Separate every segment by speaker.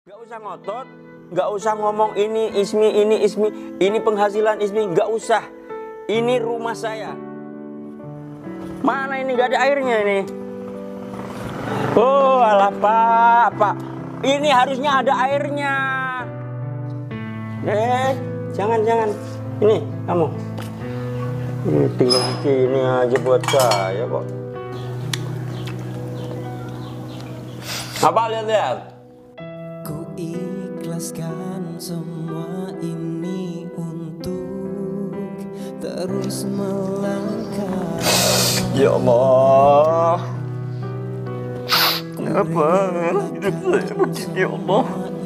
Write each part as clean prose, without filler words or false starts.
Speaker 1: Gak usah ngotot, gak usah ngomong ini Ismi, ini penghasilan Ismi, gak usah. Ini rumah saya. Mana ini gak ada airnya ini? Oh alah pak, ini harusnya ada airnya. Jangan, ini kamu. Ini tinggal gini aja buat saya kok. Apa lihat?
Speaker 2: Ku ikhlaskan semua ini untuk terus melangkah.
Speaker 1: Ya Allah, kenapa hidup saya begini ya Allah?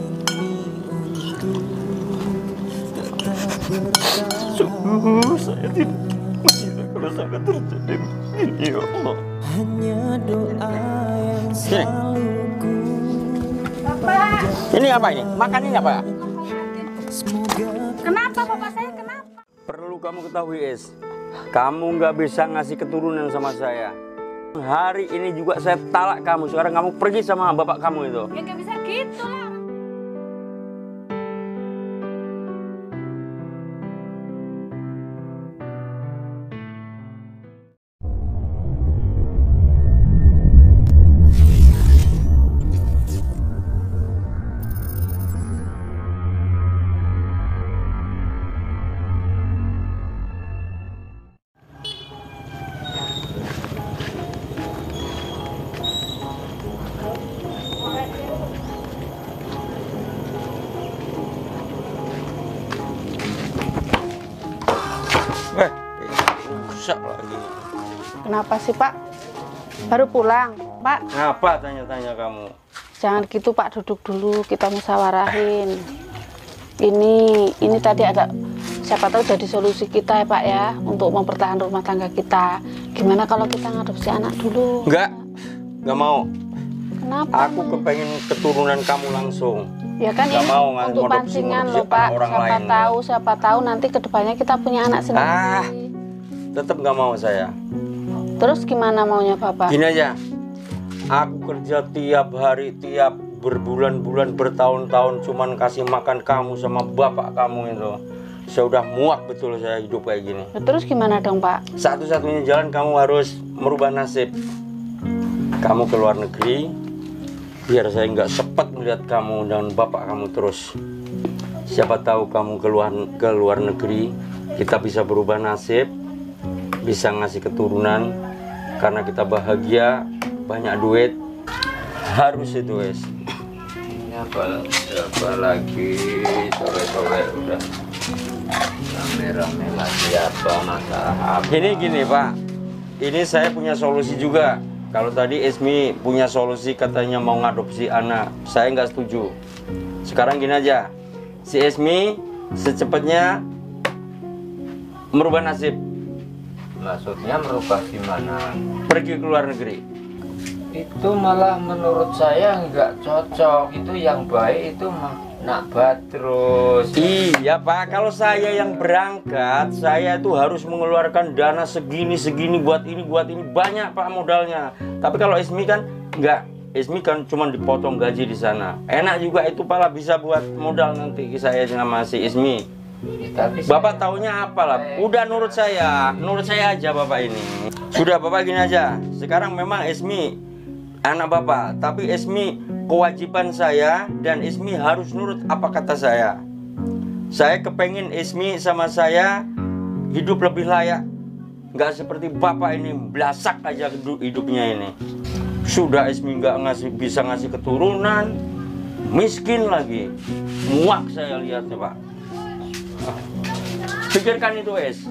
Speaker 1: Sungguh saya tidak mengira kalau sampai terjadi begini ya Allah.
Speaker 2: Hanya doa yang selalu ku
Speaker 1: Ini apa ini? Makan ini apa?
Speaker 3: Kenapa bapak saya? Kenapa?
Speaker 1: Perlu kamu ketahui Es, kamu nggak bisa ngasih keturunan sama saya. Hari ini juga saya talak kamu. Sekarang kamu pergi sama bapak kamu itu.
Speaker 3: Ya nggak bisa gitu lah.
Speaker 1: Rusak lagi.
Speaker 4: Kenapa sih Pak? Baru pulang Pak?
Speaker 1: Ngapa tanya-tanya kamu?
Speaker 4: Jangan gitu Pak, duduk dulu, kita musyawarah-in. Ini tadi ada, siapa tahu jadi solusi kita ya Pak ya, untuk mempertahankan rumah tangga kita. Gimana kalau kita ngadopsi anak dulu?
Speaker 1: Enggak mau.
Speaker 4: Kenapa?
Speaker 1: Aku kepengen keturunan kamu langsung.
Speaker 4: Ya kan
Speaker 1: Nggak
Speaker 4: ini
Speaker 1: mau
Speaker 4: untuk pancingan loh Pak. Siapa tahu nanti kedepannya kita punya anak sendiri.
Speaker 1: Tetap nggak mau saya.
Speaker 4: Terus gimana maunya Bapak?
Speaker 1: Gini aja, aku kerja tiap hari, tiap berbulan-bulan, bertahun-tahun cuman kasih makan kamu sama bapak kamu itu. Saya udah muak betul saya hidup kayak gini.
Speaker 4: Terus gimana dong Pak?
Speaker 1: Satu-satunya jalan kamu harus merubah nasib. Kamu ke luar negeri, biar saya nggak sepet melihat kamu dan bapak kamu terus. Siapa tahu kamu ke luar negeri, kita bisa berubah nasib, bisa ngasih keturunan, karena kita bahagia, banyak duit, harus itu wes. Ini apa lagi, sore-sore udah rame-rame lagi apa masalah apa. Ini gini Pak, ini saya punya solusi juga. Kalau tadi Ismi punya solusi katanya mau ngadopsi anak, saya nggak setuju. Sekarang gini aja, si Ismi secepatnya merubah nasib.
Speaker 5: Maksudnya merubah gimana?
Speaker 1: Pergi ke luar negeri.
Speaker 5: Itu malah menurut saya nggak cocok. Itu yang baik itu nak Badrus.
Speaker 1: Iya Pak, kalau saya yang berangkat, saya itu harus mengeluarkan dana segini buat ini banyak Pak modalnya. Tapi kalau Ismi kan nggak, Ismi kan cuma dipotong gaji di sana. Enak juga itu Pak, bisa buat modal nanti saya sama si Ismi.
Speaker 5: Ya, tapi
Speaker 1: Bapak taunya apalah, udah nurut saya aja Bapak ini. Sudah Bapak gini aja, sekarang memang Ismi anak Bapak, tapi Ismi kewajiban saya dan Ismi harus nurut apa kata saya. Saya kepengen Ismi sama saya hidup lebih layak, nggak seperti Bapak ini belasak aja hidupnya ini. Sudah Ismi nggak bisa ngasih keturunan, miskin lagi, muak saya lihatnya Pak. Pikirkan itu Es.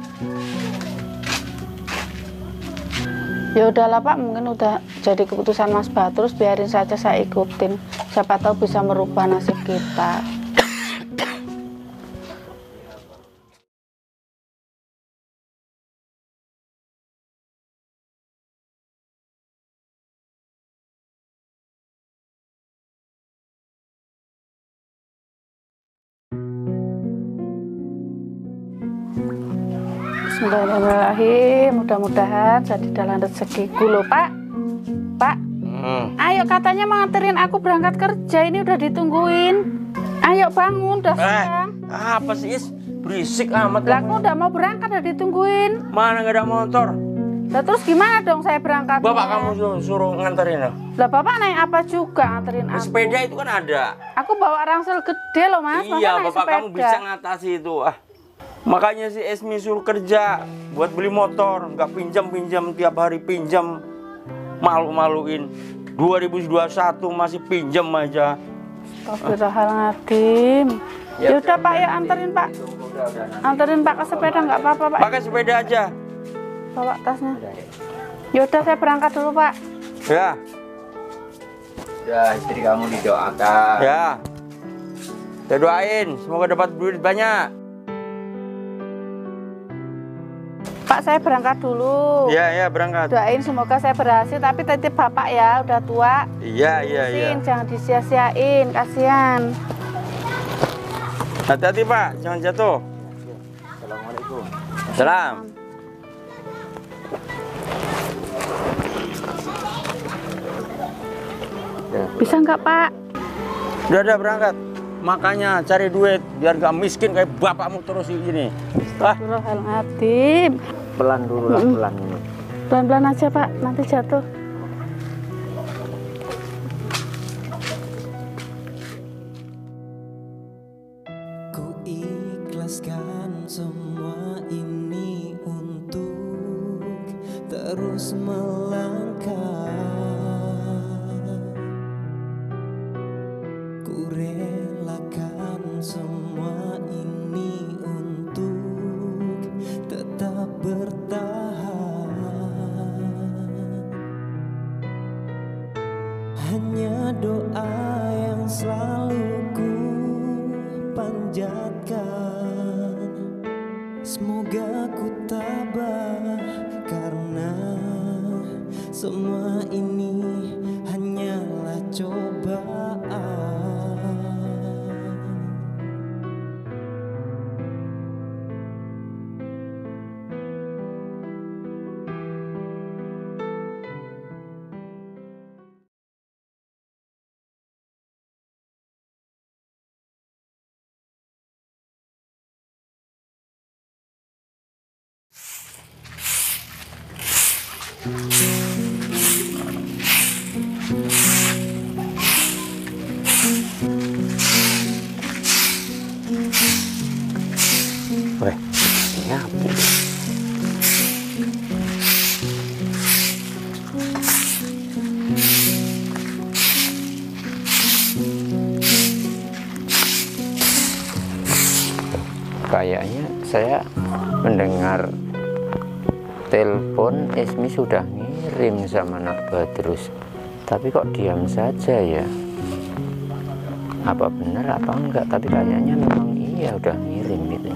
Speaker 4: Ya udahlah Pak, mungkin udah jadi keputusan Mas Badrus, biarin saja saya ikutin. Siapa tahu bisa merubah nasib kita. Bismillahirrahmanirrahim. Mudah-mudahan jadi dalam rezekiku loh Pak. Pak, Ayo, katanya mau nganterin aku berangkat kerja. Ini udah ditungguin. Ayo bangun, udah siang.
Speaker 1: Apa sih Is? Berisik amat.
Speaker 4: Lah, aku udah mau berangkat, udah ditungguin.
Speaker 1: Mana nggak ada motor?
Speaker 4: Lah terus gimana dong saya berangkat?
Speaker 1: Bapak kamu suruh nganterin loh.
Speaker 4: Lah bapak naik apa juga nganterin aku?
Speaker 1: Sepeda itu kan ada.
Speaker 4: Aku bawa ransel gede loh mas.
Speaker 1: Iya,
Speaker 4: naik
Speaker 1: bapak kamu
Speaker 4: sepeda.
Speaker 1: bisa ngatasi itu. Makanya si Esmi suruh kerja buat beli motor, nggak pinjam tiap hari pinjam, malu-maluin. 2021 masih pinjam aja.
Speaker 4: Astagfirullahaladzim. Ya udah Pak, ya anterin Pak. Anterin Pak ke sepeda, nggak apa-apa Pak.
Speaker 1: Pakai sepeda aja.
Speaker 4: Bawa tasnya. Ya udah saya berangkat dulu Pak.
Speaker 1: Ya,
Speaker 5: Ya, istri kamu didoakan.
Speaker 1: ya. Saya doain, semoga dapat duit banyak.
Speaker 4: Pak, saya berangkat dulu.
Speaker 1: Ya, berangkat.
Speaker 4: Doain semoga saya berhasil, tapi titip Bapak ya, udah tua.
Speaker 1: Iya.
Speaker 4: Sin, jangan disia-siain, kasihan.
Speaker 1: Hati-hati Pak, jangan jatuh.
Speaker 5: Assalamualaikum.
Speaker 1: Salam.
Speaker 4: Bisa nggak Pak?
Speaker 1: Udah berangkat. Makanya cari duit biar gak miskin kayak bapakmu terus ini.
Speaker 4: Astagfirullahaladzim.
Speaker 5: Pelan dulu lah, pelan ini.
Speaker 4: Pelan-pelan aja Pak, nanti jatuh.
Speaker 2: Ku ikhlaskan semua ini untuk terus melangkah. Ku relakan semua ini untuk tetap bertahan. Hanya doa yang selalu ku panjatkan, semoga ku tabah karena semua ini hanyalah cobaan.
Speaker 1: Weh, ngapu.
Speaker 5: Kayaknya saya mendengar telepon Esmi sudah ngirim sama Nak Badrus, tapi kok diam saja ya? Apa benar apa enggak? Tapi kayaknya memang iya udah ngirim gitu.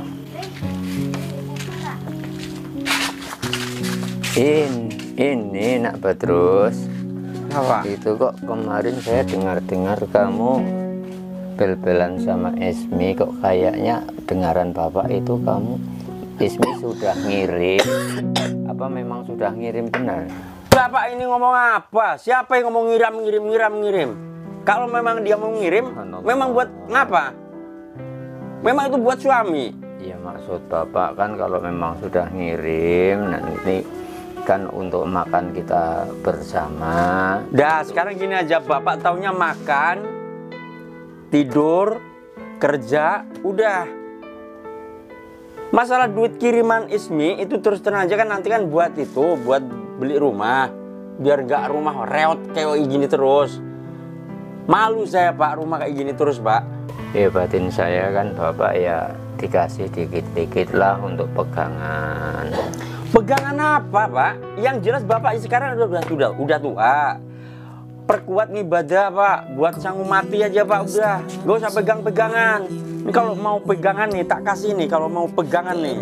Speaker 5: Ini Nak Badrus.
Speaker 1: Apa?
Speaker 5: Itu kok kemarin saya dengar kamu bel-belan sama Esmi, kok kayaknya dengaran Bapak itu kamu Esmi sudah ngirim. Apa memang sudah ngirim benar?
Speaker 1: Bapak ini ngomong apa? Siapa yang ngomong ngirim? Kalau memang dia mau ngirim, memang buat ngapa? Memang itu buat suami.
Speaker 5: Iya, maksud Bapak kan kalau memang sudah ngirim nanti kan untuk makan kita bersama.
Speaker 1: Dah, sekarang gini aja, Bapak taunya makan, tidur, kerja, udah. Masalah duit kiriman Ismi itu terus terang aja kan nanti kan buat itu, buat beli rumah. Biar gak rumah reot kayak gini terus. Malu saya Pak, rumah kayak gini terus Pak.
Speaker 5: Ya batin saya kan Bapak ya dikasih dikit-dikit lah untuk pegangan.
Speaker 1: Pegangan apa Pak? Yang jelas Bapak sekarang udah tua. Perkuat ibadah Pak, buat sanggup mati aja Pak udah. Gak usah pegang-pegangan. Ini kalau mau pegangan nih tak kasih nih kalau mau pegangan nih.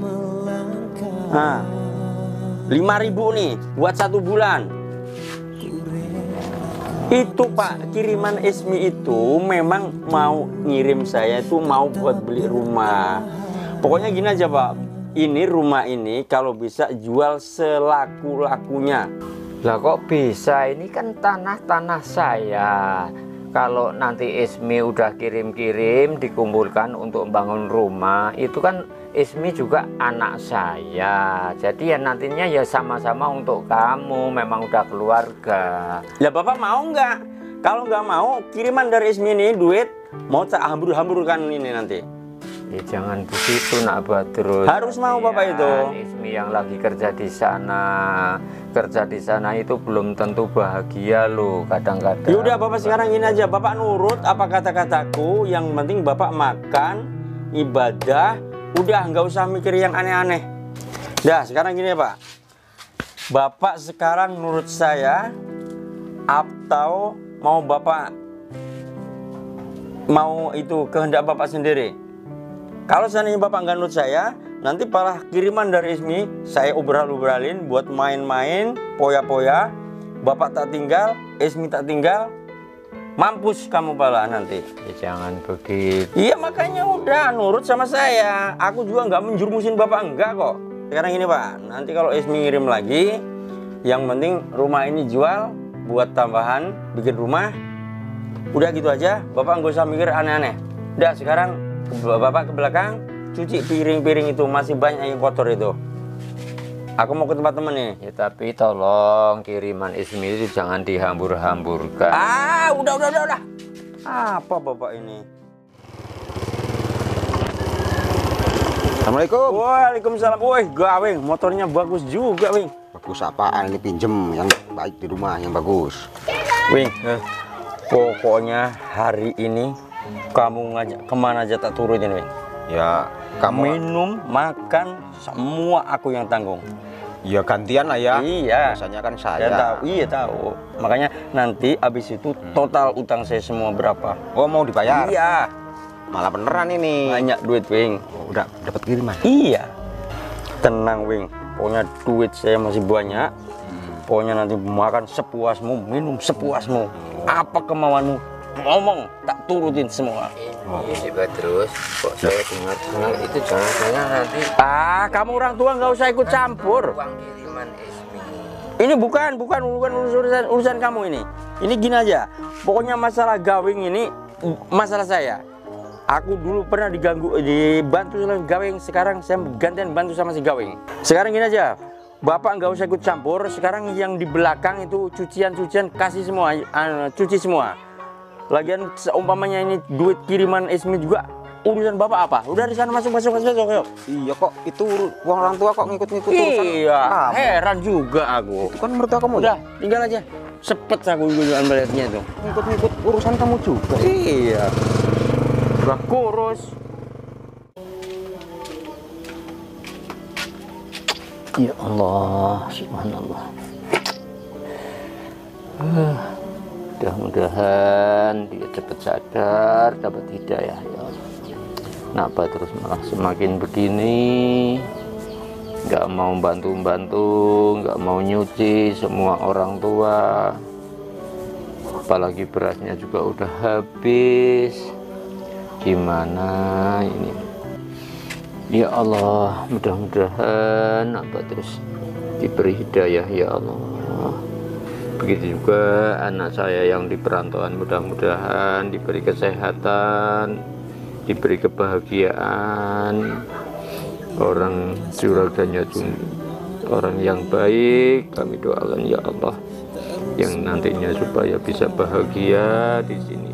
Speaker 1: Nah, 5.000 nih buat 1 bulan. Itu Pak, kiriman Ismi itu memang mau ngirim saya itu mau buat beli rumah. Pokoknya gini aja Pak, ini rumah ini kalau bisa jual selaku-lakunya.
Speaker 5: Lah kok bisa? Ini kan tanah-tanah saya. Kalau nanti Ismi udah kirim-kirim dikumpulkan untuk membangun rumah, itu kan Ismi juga anak saya. Jadi ya nantinya ya sama-sama untuk kamu, memang udah keluarga.
Speaker 1: Ya Bapak mau nggak? Kalau nggak mau, kiriman dari Ismi ini duit mau tak hambur-hamburkan ini nanti.
Speaker 5: Ya jangan begitu nak Badrus.
Speaker 1: Harus mau Bapak itu.
Speaker 5: Ismi yang lagi kerja di sana, kerja di sana itu belum tentu bahagia loh kadang-kadang.
Speaker 1: Yaudah Bapak sekarang ini aja, Bapak nurut apa kata-kataku. Yang penting Bapak makan, ibadah, udah nggak usah mikir yang aneh-aneh. Dah sekarang gini ya Pak, Bapak sekarang nurut saya atau mau Bapak mau itu kehendak Bapak sendiri. Kalau seandainya Bapak nggak nurut saya, nanti malah kiriman dari Ismi saya ubral-ubralin buat main-main, poya-poya. Bapak tak tinggal, Ismi tak tinggal, mampus kamu pala nanti.
Speaker 5: Ya jangan begitu.
Speaker 1: Iya makanya udah nurut sama saya. Aku juga nggak menjurmusin Bapak, enggak kok. Sekarang ini Pak, nanti kalau Ismi ngirim lagi, yang penting rumah ini jual buat tambahan, bikin rumah. Udah gitu aja, Bapak nggak usah mikir aneh-aneh. Udah sekarang Bapak ke belakang, cuci piring-piring itu, masih banyak yang kotor itu. Aku mau ke tempat temen nih.
Speaker 5: Ya tapi tolong kiriman Ismi itu jangan dihambur-hamburkan.
Speaker 1: Ah, udah. Apa Bapak ini?
Speaker 6: Assalamualaikum.
Speaker 1: Waalaikumsalam. Woi, gaweng, motornya bagus juga, Wing.
Speaker 6: Bagus apaan ini, pinjem yang baik di rumah, yang bagus.
Speaker 1: Wing, pokoknya hari ini kamu ngajak kemana aja tak turutin, Wing.
Speaker 6: Ya, kamu
Speaker 1: Minum, makan, semua aku yang tanggung.
Speaker 6: ya gantian lah ya.
Speaker 1: Iya.
Speaker 6: Biasanya kan
Speaker 1: Saya
Speaker 6: saya.
Speaker 1: tahu, iya tahu. Makanya nanti abis itu total utang saya semua berapa?
Speaker 6: Oh, mau dibayar?
Speaker 1: Iya.
Speaker 6: Malah beneran ini.
Speaker 1: Banyak duit, Wing.
Speaker 6: Oh, udah dapat kiriman.
Speaker 1: Iya. Tenang, Wing. Pokoknya duit saya masih banyak. Pokoknya nanti makan sepuasmu, minum sepuasmu. Apa kemauanmu? Ngomong, tak turutin semua.
Speaker 5: Ini Badrus, kok saya dengar itu jangan-jangan nanti
Speaker 1: Ah, kamu orang tua nggak usah ikut campur.
Speaker 5: uang kiriman Ismi.
Speaker 1: Ini bukan urusan kamu ini. Ini gini aja. Pokoknya masalah gawing ini masalah saya. Aku dulu pernah dibantu sama gawing, sekarang saya gantian bantu sama si gawing. Sekarang gini aja. Bapak nggak usah ikut campur. Sekarang yang di belakang itu cucian kasih semua, cuci semua. Lagian seumpamanya ini duit kiriman Ismi juga urusan Bapak apa? Udah di sana masuk yuk.
Speaker 6: Iya kok, itu uang orang tua kok ngikut-ngikut urusan
Speaker 1: Iya,
Speaker 6: kamu.
Speaker 1: heran juga aku.
Speaker 6: Itu kan mertua kamu.
Speaker 1: Udah, tinggal aja. Sepet aku ambilnya itu.
Speaker 6: Ngikut-ngikut urusan kamu juga.
Speaker 1: Iya. Udah kurus.
Speaker 5: Ya Allah, subhanallah. Mudah-mudahan dia cepat sadar, dapat hidayah ya Allah. Kenapa terus malah semakin begini? Nggak mau bantu-bantu, nggak mau nyuci semua orang tua. Apalagi berasnya juga udah habis. Gimana ini? Ya Allah, mudah-mudahan apa terus diberi hidayah ya Allah. Begitu juga anak saya yang di perantauan, mudah-mudahan diberi kesehatan, diberi kebahagiaan, orang juragannya orang yang baik. Kami doakan ya Allah, yang nantinya supaya bisa bahagia di sini.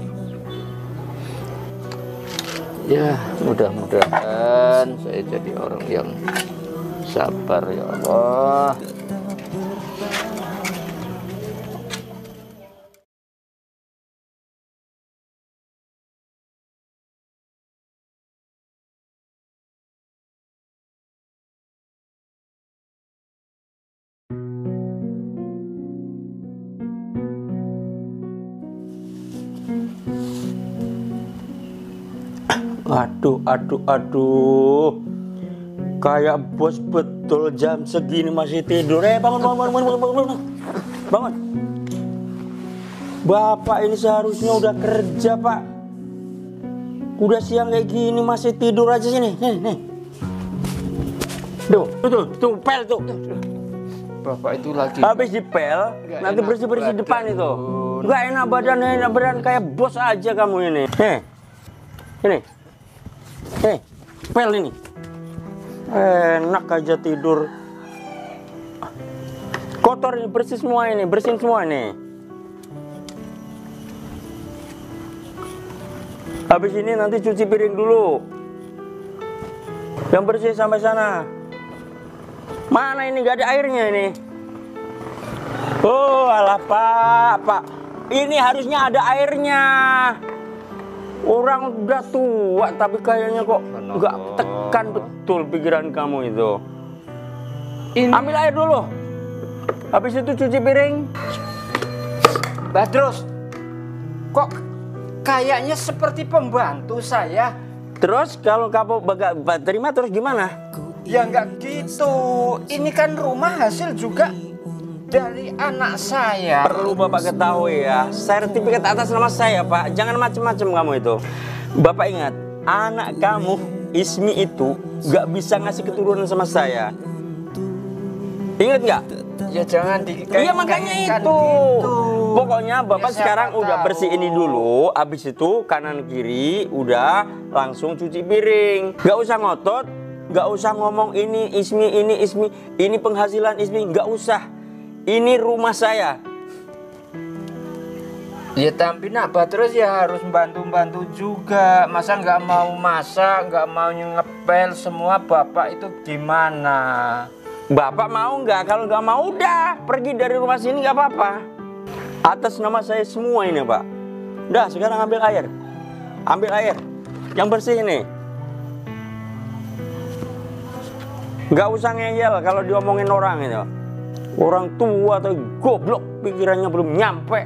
Speaker 5: Ya, mudah-mudahan saya jadi orang yang sabar ya Allah.
Speaker 1: Aduh. Kayak bos betul jam segini masih tidur. Bangun. Bapak ini seharusnya udah kerja, Pak. Udah siang kayak gini masih tidur aja sini. Nih. Tuh, pel tuh.
Speaker 5: Bapak itu lagi
Speaker 1: Habis dipel,
Speaker 5: Nggak
Speaker 1: nanti
Speaker 5: enak
Speaker 1: bersih-bersih
Speaker 5: badan,
Speaker 1: depan itu.
Speaker 5: Bun.
Speaker 1: Nggak enak badan kayak bos aja kamu ini. Ini, pel ini. Enak aja tidur. Kotor ini, bersih semua ini, bersihin semua ini. Habis ini nanti cuci piring dulu. Yang bersih sampai sana. Mana ini, gak ada airnya ini. Oh alah Pak. Ini harusnya ada airnya. Orang udah tua tapi kayaknya kok nggak tekan betul pikiran kamu itu. Ambil air dulu. Habis itu cuci piring.
Speaker 5: Badrus, kok kayaknya seperti pembantu saya?
Speaker 1: Terus kalau kamu gak terima terus gimana?
Speaker 5: Ya nggak gitu. Ini kan rumah hasil juga dari anak saya.
Speaker 1: Perlu Bapak ketahui ya, sertifikat atas nama saya Pak. Jangan macem-macem kamu itu. Bapak ingat, anak kamu Ismi itu gak bisa ngasih keturunan sama saya. Ingat nggak?
Speaker 5: Ya jangan dikaitkan.
Speaker 1: Iya makanya itu. Pokoknya Bapak
Speaker 5: Ya,
Speaker 1: sekarang
Speaker 5: siapa
Speaker 1: udah
Speaker 5: tahu.
Speaker 1: bersih ini dulu. Habis itu kanan kiri udah langsung cuci piring. Gak usah ngotot, gak usah ngomong ini Ismi, ini penghasilan Ismi. Gak usah. Ini rumah saya.
Speaker 5: Ya tapi nak Badrus ya harus bantu-bantu juga. Masa nggak mau masak, nggak mau ngepel semua Bapak itu gimana?
Speaker 1: Bapak mau nggak? Kalau nggak mau udah pergi dari rumah sini nggak apa-apa. Atas nama saya semua ini Pak. Udah sekarang ambil air. Ambil air. Yang bersih ini. Nggak usah ngeyel kalau diomongin orang itu. Orang tua atau goblok pikirannya belum nyampe.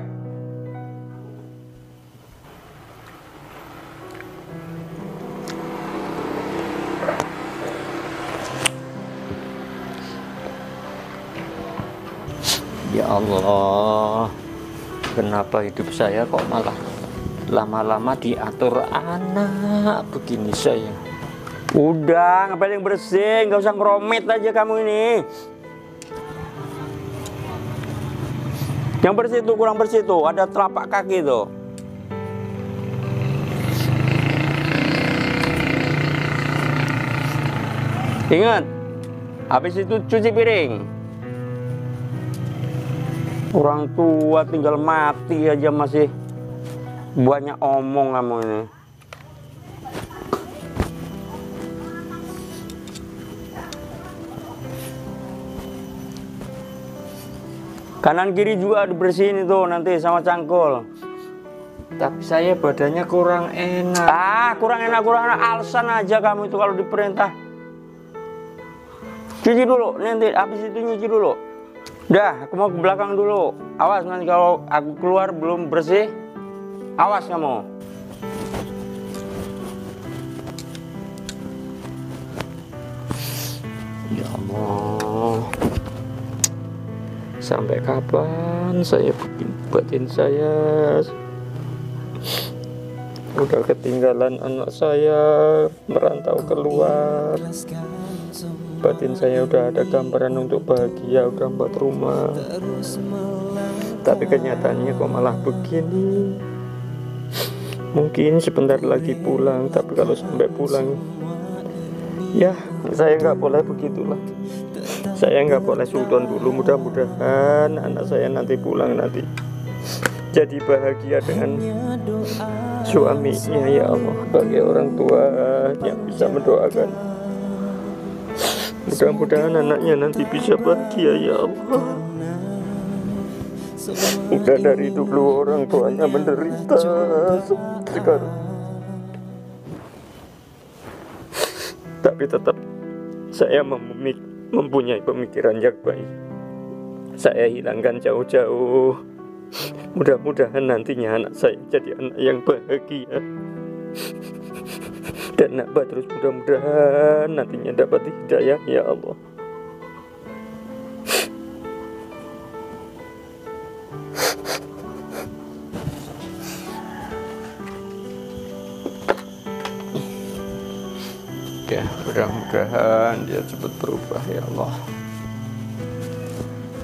Speaker 5: Ya Allah, kenapa hidup saya kok malah lama-lama diatur anak begini saya?
Speaker 1: Udah ngepel yang bersih, nggak usah ngeromet aja kamu ini. Yang bersih tuh kurang bersih tuh, ada telapak kaki tuh. Ingat, habis itu cuci piring. Orang tua tinggal mati aja masih banyak omong kamu ini. Kanan kiri juga dibersihin itu nanti sama cangkul.
Speaker 5: Tapi saya badannya kurang enak.
Speaker 1: Kurang enak. Alasan aja kamu itu kalau diperintah. Cuci dulu, nanti habis itu nyuci dulu. Dah, aku mau ke belakang dulu. Awas nanti kalau aku keluar belum bersih. Awas kamu.
Speaker 5: Ya Allah, sampai kapan saya bikin batin saya? Udah ketinggalan anak saya merantau keluar. Batin saya udah ada gambaran untuk bahagia, udah buat rumah. Tapi kenyataannya kok malah begini. Mungkin sebentar lagi pulang, tapi kalau sampai pulang, ya saya nggak boleh begitulah. Saya nggak boleh suudon dulu. Mudah-mudahan anak saya nanti pulang nanti jadi bahagia dengan suaminya. Ya Allah, bagi orang tua yang bisa mendoakan, mudah-mudahan anaknya nanti bisa bahagia. Ya Allah, udah dari dulu orang tuanya menderita sekarang, tapi tetap saya mempunyai pemikiran yang baik. Saya hilangkan jauh-jauh. Mudah-mudahan nantinya anak saya jadi anak yang bahagia. Dan nak Badrus mudah-mudahan nantinya dapat hidayah. Ya Allah. Ya, mudah-mudahan dia cepat berubah. Ya Allah.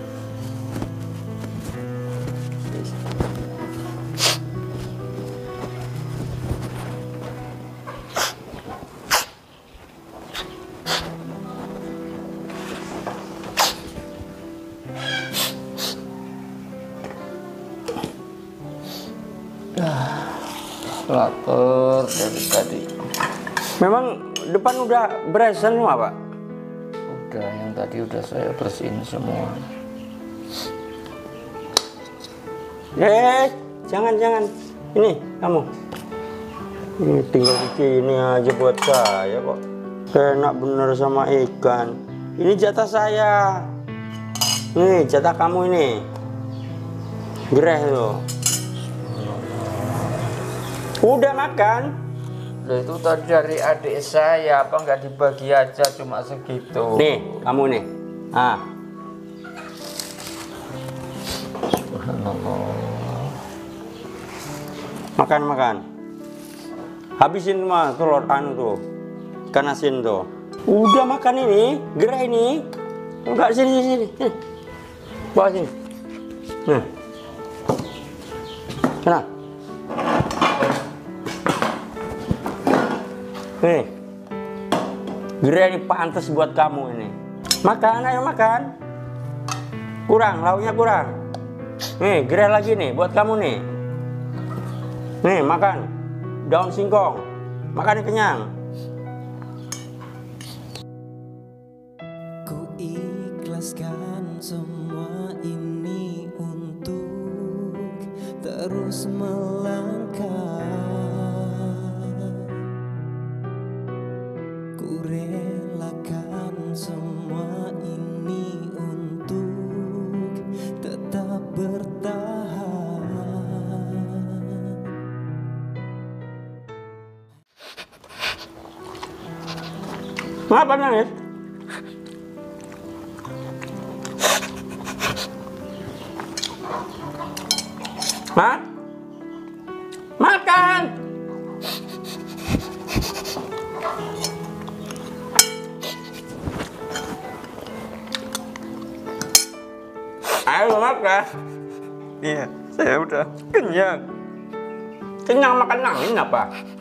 Speaker 5: lapar dari tadi.
Speaker 1: Memang depan udah beres semua, Pak?
Speaker 5: Udah, yang tadi udah saya bersihin semua.
Speaker 1: Jangan. Ini kamu. Ini tinggal di sini aja buat saya kok. Enak bener sama ikan. Ini jatah saya. Nih jatah kamu ini. Gereh tuh. Udah makan?
Speaker 5: Loh, itu tadi dari adik saya, apa nggak dibagi aja cuma segitu?
Speaker 1: Nih, kamu nih. Ah.
Speaker 5: Subhanallah.
Speaker 1: Makan. Habisin mah telur anu tuh. Ikan asin tuh. Udah makan ini, gerah ini. Enggak sini. Bawa sini. Nah. Sana. Nih. Gerah ini pantas buat kamu ini. Makan, ayo makan. Kurang, lauknya kurang. Nih, gerah lagi nih buat kamu nih. Nih, makan. Daun singkong. Makan kenyang.
Speaker 2: Ku ikhlaskan semua ini untuk terus melangkah. Ku relakan semua ini untuk tetap bertahan.
Speaker 1: Kenapa nangis? Hah? Makan! Ayo makan.
Speaker 5: Iya, saya udah kenyang.
Speaker 1: Kenyang makan nangis apa?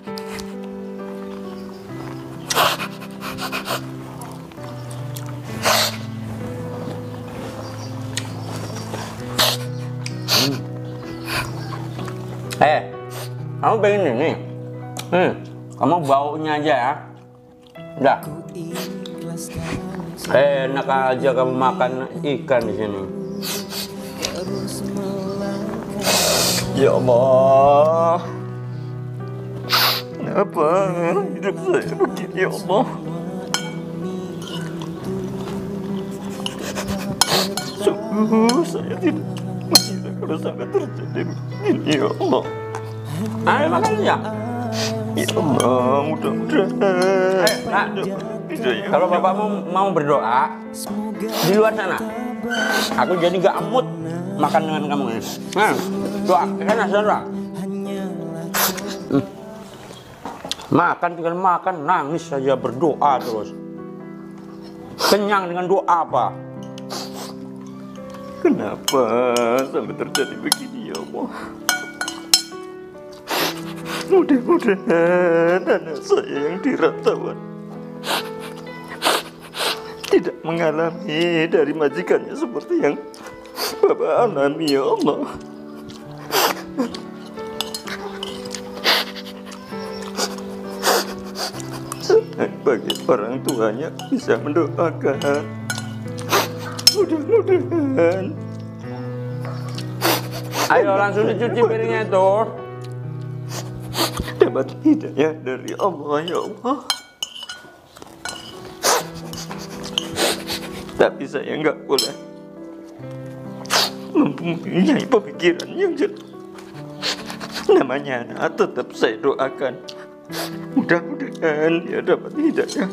Speaker 1: Kamu pengen ini? Kamu baunya aja ya. Udah. Enak aja kamu makan ikan di sini.
Speaker 5: Ya Allah, kenapa hidup saya begini ya Allah? Sungguh saya tidak mengira kalau sampai terjadi begini ya Allah.
Speaker 1: Ayo makan aja.
Speaker 5: Ya Allah, mudah-mudahan.
Speaker 1: Nak, kalau bapakmu mau berdoa di luar sana, aku jadi gak mood makan dengan kamu ini. Doa, kan doa. Makan tinggal makan, nangis saja berdoa terus. Kenyang dengan doa apa?
Speaker 5: Kenapa sampai terjadi begini ya Allah? Mudah-mudahan anak saya yang di rantauan tidak mengalami dari majikannya seperti yang Bapak alami ya Allah. Bagi orang tuanya bisa mendoakan, mudah-mudahan.
Speaker 1: Ayo langsung dicuci piringnya itu.
Speaker 5: Dapat hidayah dari Allah ya Allah. Tapi saya nggak boleh mempunyai pemikiran yang jelek. Namanya anak tetap saya doakan. Mudah-mudahan dia dapat hidayah.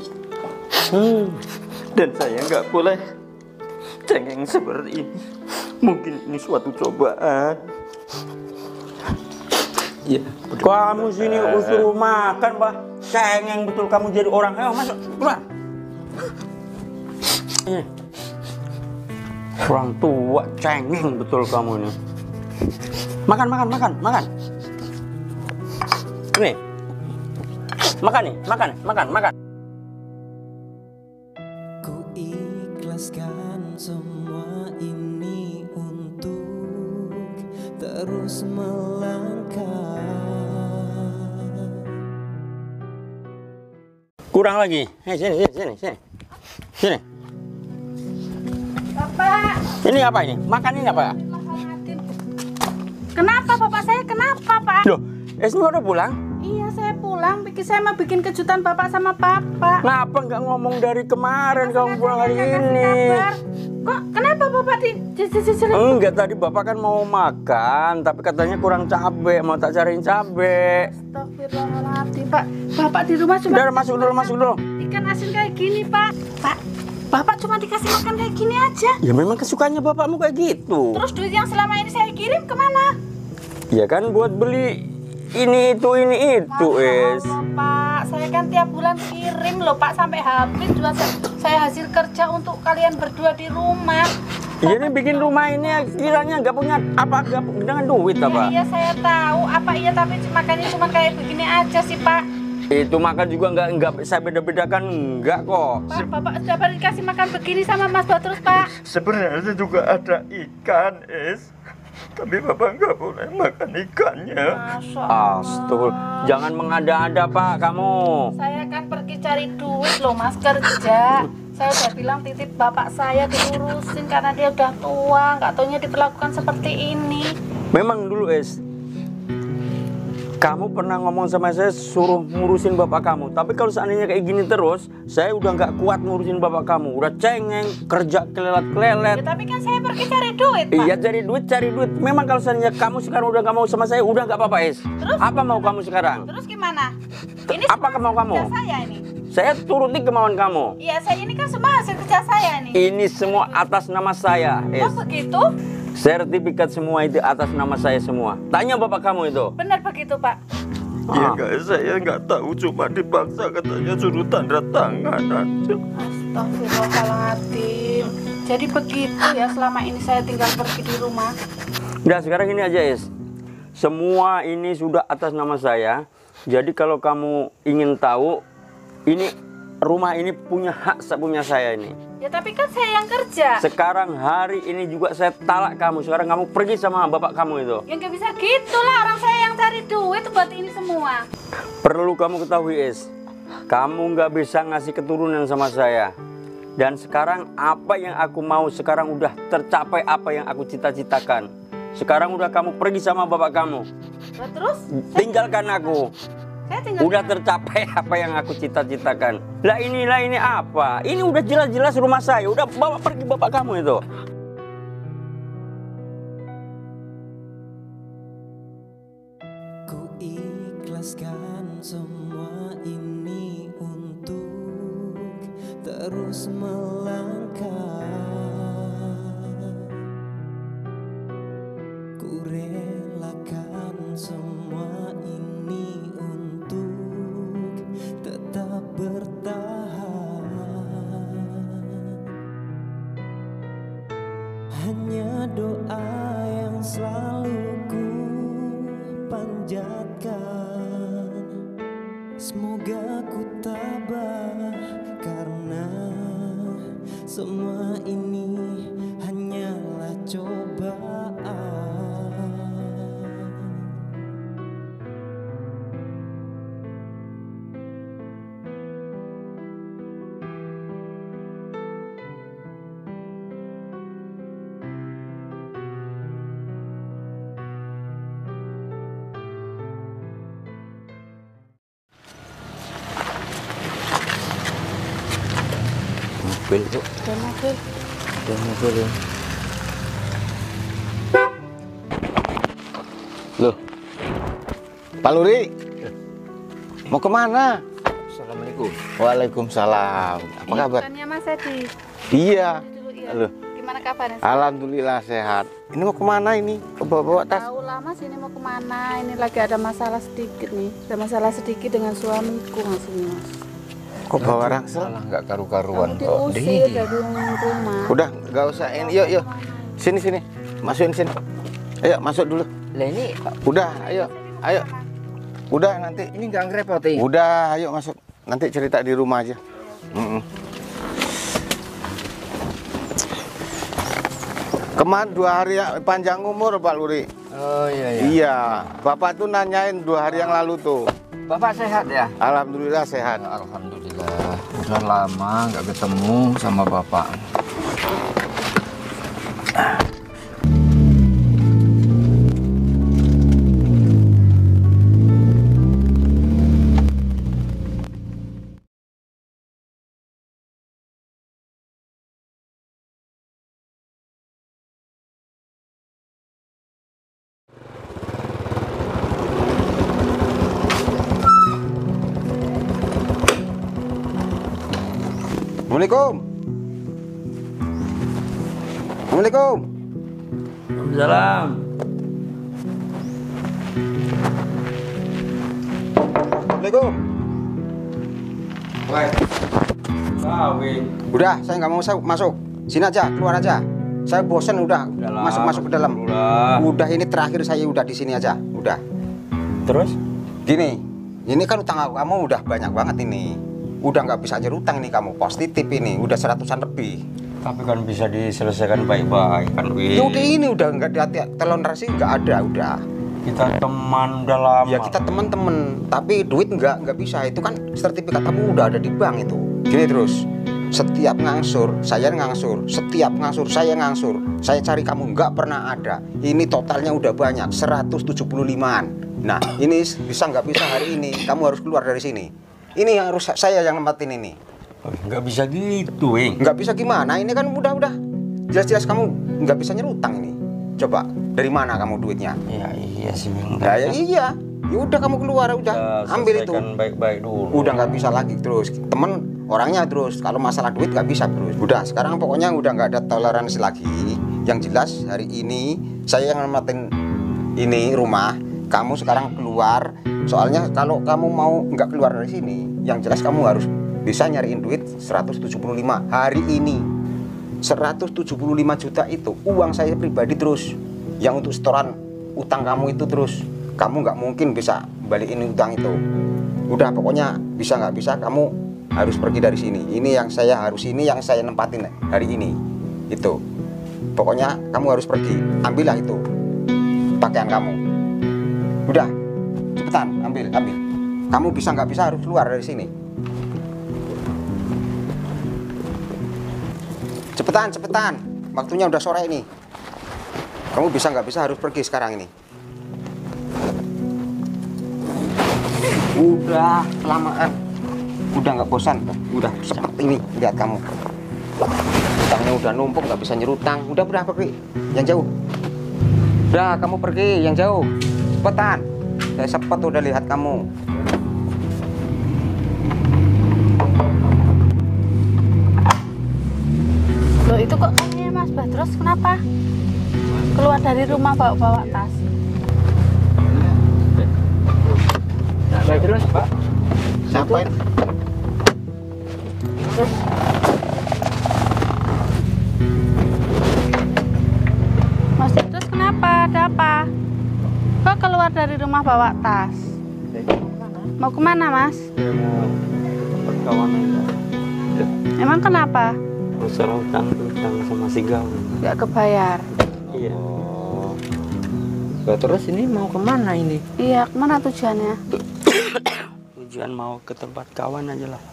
Speaker 5: Dan saya nggak boleh cengeng seperti ini. Mungkin ini suatu cobaan. Ya,
Speaker 1: Kamu sini usul makan, bah. Cengeng betul kamu jadi orang. Ayo masuk, keluar. Ini. Orang tua cengeng betul kamu ini. Makan. Nih. Makan nih, makan.
Speaker 2: Ku ikhlaskan semua ini untuk terus melangkah.
Speaker 1: Kurang lagi. Sini.
Speaker 3: Bapak.
Speaker 1: Ini apa ini? Makan ini apa?
Speaker 3: Kenapa bapak saya? Kenapa Pak?
Speaker 1: Loh, Esmi udah pulang?
Speaker 3: Iya saya pulang. Saya mau bikin kejutan bapak sama papa.
Speaker 1: Kenapa nggak ngomong dari kemarin kamu pulang hari
Speaker 3: Nggak kasih
Speaker 1: ini?
Speaker 3: kabar. Kok kenapa bapak di
Speaker 1: Enggak, tadi bapak kan mau makan, tapi katanya kurang cabe, mau tak cariin cabe.
Speaker 3: Astagfirullahaladzim Pak. Bapak di rumah cuma
Speaker 1: Udah masuk dulu.
Speaker 3: ikan asin kayak gini Pak. Pak, bapak cuma dikasih makan kayak gini aja.
Speaker 1: Ya memang kesukaannya bapakmu kayak gitu.
Speaker 3: Terus duit yang selama ini saya kirim kemana?
Speaker 1: Ya kan buat beli ini itu, Es.
Speaker 3: Allah, Pak, saya kan tiap bulan kirim loh Pak sampai habis juga saya hasil kerja untuk kalian berdua di rumah.
Speaker 1: Iya nih bikin rumah ini kiranya nggak punya apa dengan duit apa?
Speaker 3: Iya saya tahu apa iya tapi makannya cuma kayak begini aja sih Pak.
Speaker 1: Itu makan juga nggak saya beda-bedakan enggak kok.
Speaker 3: Pak, bapak sudah dikasih makan begini sama Mas Batrus Pak.
Speaker 1: Sebenarnya juga ada ikan, Es. Tapi bapak nggak boleh makan ikannya.
Speaker 3: Masya Allah.
Speaker 1: Astagfirullah. Jangan mengada-ada Pak kamu.
Speaker 3: Saya kan pergi cari duit loh Mas kerja. Saya udah bilang titip bapak saya diurusin karena dia udah tua, nggak taunya diperlakukan seperti ini.
Speaker 1: Memang dulu Es, kamu pernah ngomong sama saya suruh ngurusin bapak kamu. Tapi kalau seandainya kayak gini terus, saya udah nggak kuat ngurusin bapak kamu. Udah cengeng, kerja kelelet-kelelet.
Speaker 3: Ya, tapi kan saya pergi cari duit Pak.
Speaker 1: Iya cari duit. Memang kalau seandainya kamu sekarang udah nggak mau sama saya, udah nggak apa-apa Es.
Speaker 3: Terus?
Speaker 1: Apa mau kamu sekarang?
Speaker 3: Terus gimana? Ini
Speaker 1: Apa
Speaker 3: semua
Speaker 1: mau
Speaker 3: hasil
Speaker 1: kamu?
Speaker 3: kerja saya ini.
Speaker 1: Saya turuti kemauan kamu.
Speaker 3: Iya, saya ini kan semua hasil kerja saya nih.
Speaker 1: Ini semua atas nama saya, Es.
Speaker 3: Oh begitu?
Speaker 1: Sertifikat semua itu atas nama saya semua. Tanya bapak kamu itu.
Speaker 3: Benar begitu Pak.
Speaker 1: Iya
Speaker 7: guys, saya nggak tahu, cuma dipaksa katanya suruh tanda tangan aja.
Speaker 3: Astagfirullahaladzim. Jadi begitu ya selama ini saya tinggal pergi di rumah.
Speaker 1: Nah sekarang ini aja Es. Semua ini sudah atas nama saya. Jadi kalau kamu ingin tahu, ini rumah ini punya hak punya saya ini.
Speaker 3: Ya tapi kan saya yang kerja.
Speaker 1: Sekarang hari ini juga saya talak kamu. Sekarang kamu pergi sama bapak kamu itu.
Speaker 3: Ya nggak bisa gitu lah, orang saya yang cari duit buat ini semua.
Speaker 1: Perlu kamu ketahui Es, kamu nggak bisa ngasih keturunan sama saya. Dan sekarang apa yang aku mau sekarang udah tercapai, apa yang aku cita-citakan. Sekarang udah kamu pergi sama bapak kamu.
Speaker 3: Nah, terus
Speaker 1: Tinggalkan aku.
Speaker 3: saya tinggal.
Speaker 1: Udah tercapai apa yang aku cita-citakan. Lah ini apa? Ini udah jelas-jelas rumah saya. Udah bawa pergi bapak kamu itu.
Speaker 2: Ku ikhlaskan semua ini untuk terus melangkah. Ku relakan semua ini untuk tetap bertahan. Hanya doa yang selalu ku panjatkan, semoga ku tabah karena semua ini hanyalah cobaan.
Speaker 5: Mobil kok.
Speaker 3: Ada mobil.
Speaker 5: Ada mobil ya.
Speaker 6: Loh, Pak Luri, mau kemana?
Speaker 5: Assalamualaikum.
Speaker 6: Waalaikumsalam. Apa kabar?
Speaker 3: Bukannya Mas Edi.
Speaker 6: Iya.
Speaker 3: Dulu ya.
Speaker 6: Halo.
Speaker 3: Gimana kabarnya?
Speaker 6: Alhamdulillah sehat. Ini mau kemana ini? Kok bawa tas?
Speaker 3: Tahu lah Mas ini mau kemana? Ini lagi ada masalah sedikit nih. Ada masalah sedikit dengan suamiku Mas ini Mas.
Speaker 6: Kok bawa rangsel?
Speaker 5: Malah nggak karu-karuan
Speaker 3: Kamu
Speaker 5: kok.
Speaker 3: diusir dari rumah.
Speaker 6: Udah, nggak usah ini. Yuk. Sini. Masukin sini. Ayo, masuk dulu.
Speaker 5: Lah ini
Speaker 6: Udah, ayo. Udah nanti.
Speaker 5: ini nggak ngerepotin.
Speaker 6: Udah, ayo masuk. Nanti cerita di rumah aja. Kemarin 2 hari panjang umur Pak Luri.
Speaker 5: Oh iya.
Speaker 6: Iya, Bapak tuh nanyain 2 hari yang lalu tuh.
Speaker 5: Bapak sehat ya?
Speaker 6: Alhamdulillah sehat.
Speaker 5: Alhamdulillah. Udah lama nggak ketemu sama Bapak.
Speaker 6: Assalamualaikum. Assalamualaikum.
Speaker 1: Salam.
Speaker 6: Assalamualaikum.
Speaker 1: Woi. Kawin.
Speaker 6: Udah, saya nggak mau masuk. Sini aja, keluar aja. Saya bosan udah masuk ke dalam. Udah ini terakhir saya udah di sini aja. Udah.
Speaker 1: Terus?
Speaker 6: Gini, ini kan utang kamu udah banyak banget ini. Udah nggak bisa aja utang ini kamu. Positif ini, udah 100-an lebih.
Speaker 1: Tapi kan bisa diselesaikan baik-baik kan, Wi.
Speaker 6: Ya udah ini udah nggak ada toleransi nggak ada udah.
Speaker 1: Kita teman udah lama.
Speaker 6: Ya kita teman-teman, tapi duit nggak bisa. Itu kan sertifikat kamu udah ada di bank itu. Gini terus, setiap ngangsur saya ngangsur, setiap ngangsur saya ngangsur. Saya cari kamu nggak pernah ada. Ini totalnya udah banyak, 175-an. Nah ini bisa nggak bisa hari ini kamu harus keluar dari sini. Ini yang harus saya yang nempatin ini.
Speaker 1: Nggak bisa gitu, Wing.
Speaker 6: Nggak bisa gimana? Ini kan udah jelas-jelas kamu nggak bisa nyerutang ini. Coba dari mana kamu duitnya?
Speaker 1: Ya iya sih, Wing.
Speaker 6: Ya iya. Ya udah kamu keluar udah ambil itu.
Speaker 1: Baik-baik dulu.
Speaker 6: Udah nggak bisa lagi terus temen orangnya terus kalau masalah duit nggak bisa terus. Udah sekarang pokoknya udah nggak ada toleransi lagi. Yang jelas hari ini saya yang nempatin ini rumah. Kamu sekarang keluar. Soalnya kalau kamu mau nggak keluar dari sini, yang jelas kamu harus bisa nyariin duit 175 hari ini. 175 juta itu uang saya pribadi terus. Yang untuk setoran utang kamu itu terus. Kamu nggak mungkin bisa balikin utang itu. Udah pokoknya bisa nggak bisa kamu harus pergi dari sini. Ini yang saya nempatin hari ini. Itu. Pokoknya kamu harus pergi. Ambillah itu pakaian kamu. Udah. Cepetan, ambil. Kamu bisa nggak bisa harus keluar dari sini. Cepetan. Waktunya udah sore ini. Kamu bisa nggak bisa harus pergi sekarang ini. Udah kelamaan. Udah nggak bosan. Udah cepet ini. Lihat kamu. Utangnya udah numpuk nggak bisa nyerutang. Udah pergi. Yang jauh. Udah kamu pergi yang jauh. Cepetan. Saya sepet udah lihat kamu.
Speaker 4: Loh itu kok kayaknya Mas Badros kenapa? Keluar dari rumah bawa tas.
Speaker 5: Badros, Pak.
Speaker 6: Siapa ini?
Speaker 4: Mas Badros kenapa? Ada apa? Kok keluar dari rumah bawa tas? Mau kemana Mas?
Speaker 1: Kawan aja.
Speaker 4: Emang kenapa?
Speaker 1: Masalah utang sama si Gaul.
Speaker 4: Gak kebayar.
Speaker 1: Iya.
Speaker 5: Lah, terus ini mau kemana ini?
Speaker 4: Iya, kemana tujuannya?
Speaker 1: Tujuan mau ke tempat kawan aja lah.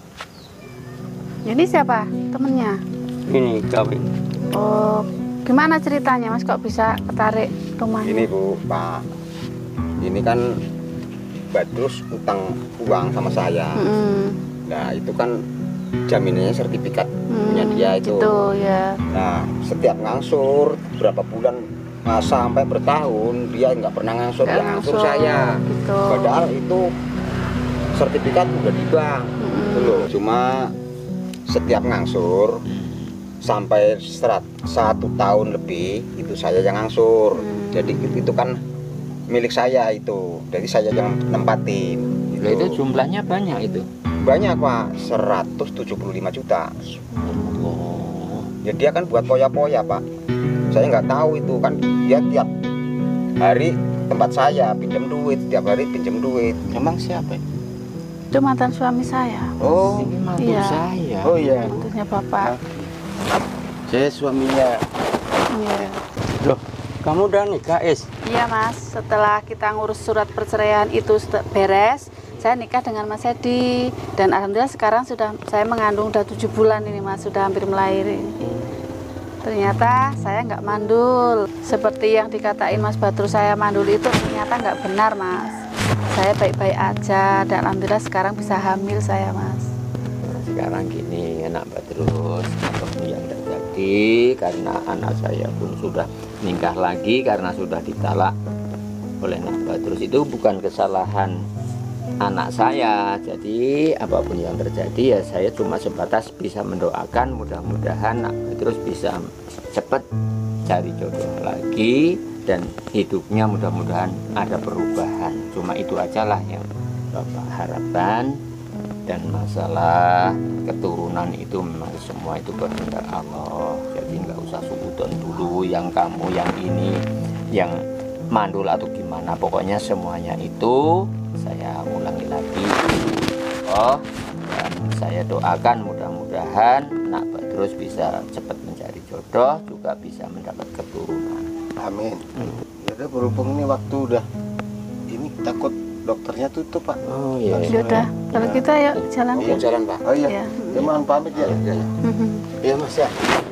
Speaker 4: Ini siapa? Temennya?
Speaker 1: Ini kawin.
Speaker 4: Oh, gimana ceritanya Mas kok bisa ketarik rumahnya?
Speaker 6: Ini Bu, Pak. Ini kan Badrus utang uang sama saya. Nah, itu kan jaminannya sertifikat punya dia itu.
Speaker 4: Gitu ya.
Speaker 6: Nah, setiap ngangsur berapa bulan sampai bertahun dia nggak pernah ngangsur, dia ngangsur saya.
Speaker 4: Gitu.
Speaker 6: Padahal itu sertifikat udah di bank. Gitu loh. Cuma setiap ngangsur sampai 1 tahun lebih itu saya yang ngangsur. Jadi itu kan milik saya itu. Jadi saya yang nempatin. Gitu.
Speaker 5: Lah, itu jumlahnya banyak itu.
Speaker 6: Banyak Pak, 175 juta. Ya dia kan buat poya-poya Pak. Saya nggak tahu itu kan dia tiap hari tempat saya pinjam duit, tiap hari pinjam duit.
Speaker 5: Emang siapa?
Speaker 4: Itu mantan suami saya.
Speaker 6: Oh,
Speaker 5: Ini mantu
Speaker 4: Iya.
Speaker 5: saya.
Speaker 6: oh iya.
Speaker 4: Mantannya Bapak.
Speaker 6: Saya suaminya.
Speaker 4: Iya.
Speaker 1: Loh, kamu udah nikah, Is?
Speaker 4: Iya Mas, setelah kita ngurus surat perceraian itu beres, saya nikah dengan Mas Edi dan alhamdulillah sekarang sudah saya mengandung udah 7 bulan ini Mas, sudah hampir melahirkan. Ternyata saya nggak mandul seperti yang dikatain Mas Badrus saya mandul itu ternyata nggak benar Mas. Saya baik-baik aja dan alhamdulillah sekarang bisa hamil saya Mas.
Speaker 5: Sekarang gini anak Badrus, apapun yang terjadi karena anak saya pun sudah nikah lagi karena sudah ditalak oleh Nak Badrus, itu bukan kesalahan anak saya. Jadi apapun yang terjadi ya saya cuma sebatas bisa mendoakan mudah-mudahan Nak Badrus bisa cepat cari jodoh lagi dan hidupnya mudah-mudahan ada perubahan. Cuma itu aja lah yang Bapak harapkan. Dan masalah keturunan itu memang semua itu kehendak Allah. Jadi nggak usah suudon dulu yang kamu yang ini yang mandul atau gimana. Pokoknya semuanya itu saya ulangi lagi. Oh, dan saya doakan mudah-mudahan Nak Badrus bisa cepat mencari jodoh, juga bisa mendapat keturunan.
Speaker 6: Amin. Ya udah, berhubung ini waktu udah ini takut dokternya tutup Pak.
Speaker 5: Oh iya.
Speaker 4: Ya udah, kalau kita yuk jalan.
Speaker 6: Jalan Pak. Oh iya.
Speaker 4: Ya.
Speaker 6: Ya mohon pamit ya.
Speaker 5: Iya Mas ya.